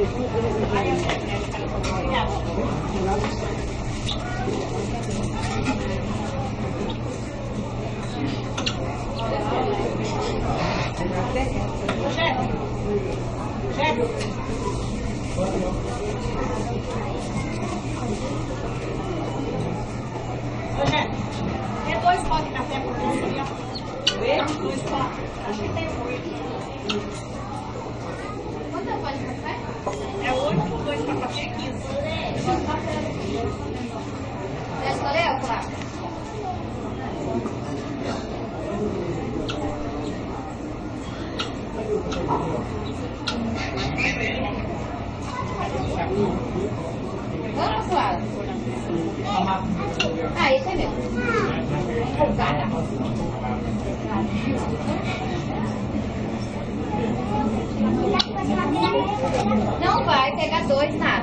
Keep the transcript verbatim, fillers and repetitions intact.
Tem dois potes de café por aqui, ó. Dois potes. Acho que tem oito. Quanto é o pote de café? É oito, dois para café, quinze. Já escolheu, Flávio? Vamos, Flávio? Ah, esse é meu. Cocar. Não vai pegar dois, nada.